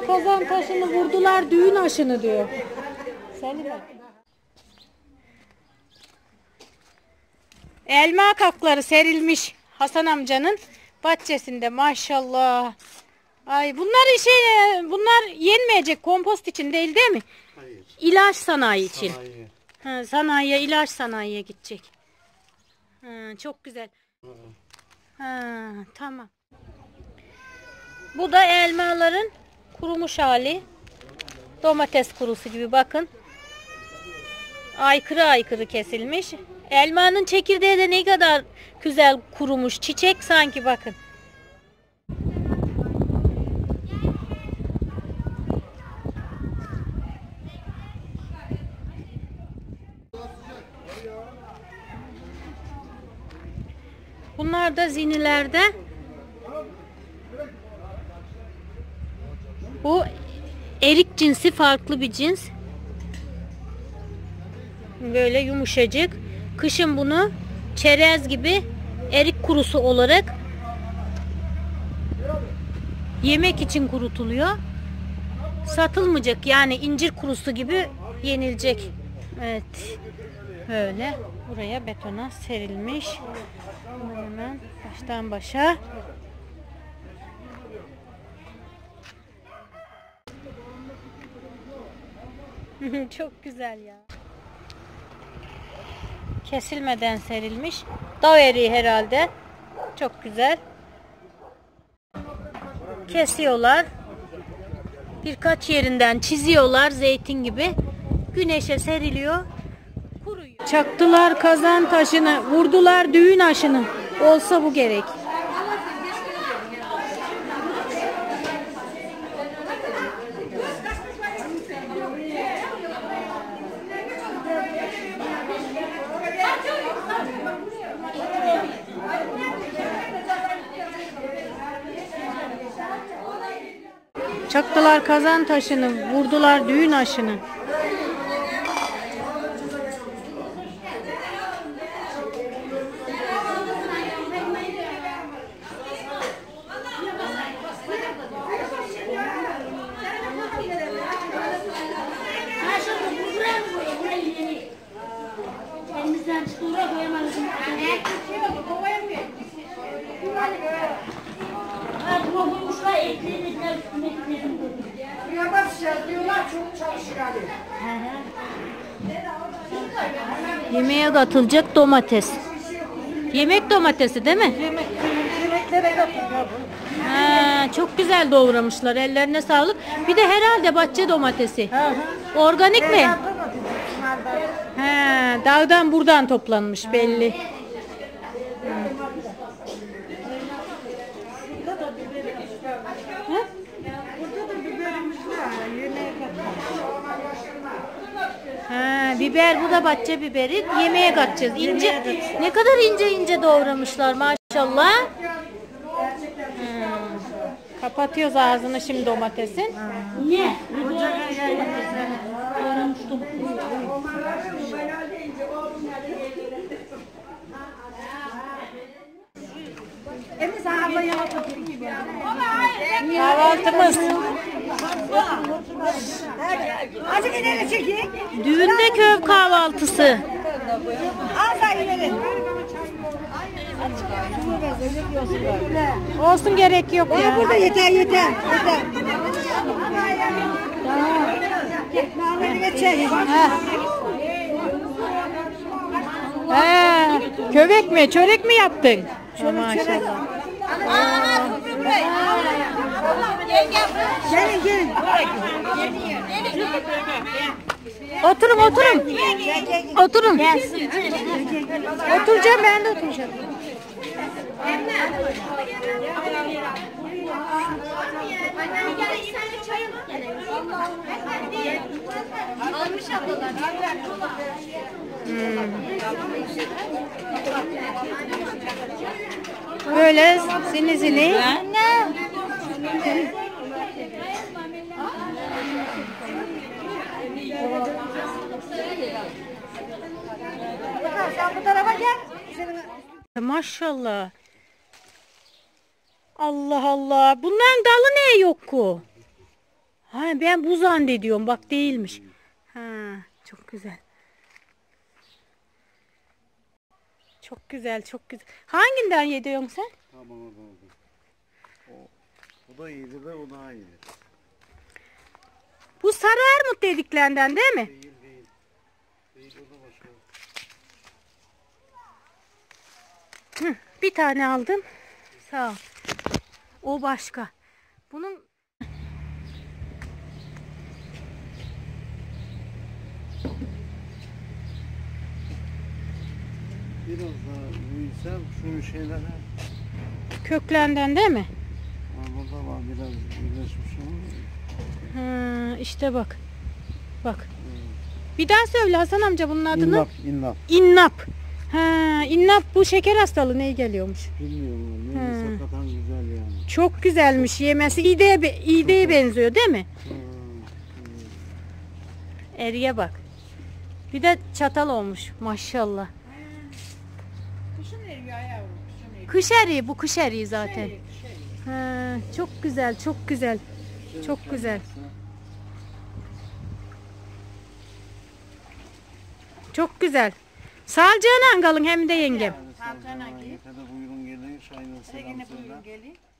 kazan taşını vurdular düğün aşını diyor. Seni de. Elma kakları serilmiş Hasan amcanın bahçesinde maşallah. Ay bunlar yenmeyecek, kompost için değil mi? Hayır. İlaç sanayi için. Sanayiye, ilaç sanayiye gidecek. Çok güzel. Tamam. Bu da elmaların kurumuş hali. Domates kurusu gibi bakın. Aykırı aykırı kesilmiş. Elmanın çekirdeği de ne kadar güzel kurumuş. Çiçek sanki bakın. Bunlar da zinilerde. Bu erik cinsi, farklı bir cins. Böyle yumuşacık. Kışın bunu çerez gibi erik kurusu olarak yemek için kurutuluyor. Satılmayacak, yani incir kurusu gibi yenilecek. Evet. Böyle buraya betona serilmiş. Hemen baştan başa. Çok güzel ya. Kesilmeden serilmiş. Dağ eriği herhalde. Çok güzel. Kesiyorlar. Birkaç yerinden çiziyorlar zeytin gibi. Güneşe seriliyor. Kuruyor. Çaktılar kazan taşını, vurdular düğün aşını. Olsa bu gerek. Çaktılar kazan taşını, vurdular düğün aşını. Yemeğe katılacak domates. Yemek domatesi değil mi? Yemeklere katılıyor. Çok güzel doğramışlar. Ellerine sağlık. Bir de herhalde bahçe domatesi. Organik mi? Dağdan buradan toplanmış belli. Biber, bu da bahçe biberi. Yemeğe katacağız. İnce, ne kadar ince ince doğramışlar maşallah. Kapatıyoruz ağzını şimdi domatesin. Ne? Kahvaltımız. Düğünde köy kahvaltısı. Olsun, gerek yok ya. Burada yeter. Kövek mi, çörek mi yaptın? Maşallah. Gelin. Oturun. Oturun. Oturacağım, ben de oturacağım. Böyle zini. Sen bu tarafa gel. Maşallah. Allah Allah. Bunların dalı niye yok ku? Ha, ben bu zannediyorum. Bak değilmiş. Ha, çok güzel. Çok güzel, çok güzel. Hanginden yediyorsun sen? Tamam oldu. O da iyiydi ve o daha iyiydi. Bu sarı armut dediklerinden değil mi? Değil. Değil o da başka. Hı, bir tane aldım. Sağ ol. O başka. Bunun Biraz daha büyüsem şunun şeyleri. köklerinden değil mi? Burada var biraz birleşmiş ama. Ha, işte bak. Bak. Bir daha söyle Hasan amca bunun adını. İnnap. İnnap. Ha, innap bu şeker hastalığı neye geliyormuş? Bilmiyorum ama neyse hakikaten güzel yani. Çok güzelmiş yemesi. İğdeye benziyor değil mi? Eriye bak. Bir de çatal olmuş maşallah. Kışın eriyor yavrum. Kışın eriyor. Kış eriği bu kış eriği zaten. Ha, çok güzel çok güzel. Çok güzel. Çok güzel. Sağlıcağına kalın hem de yengem. Salçana git. Yeter de buyurun gelin. Şahin'e selam Yine söyle. buyurun gelin.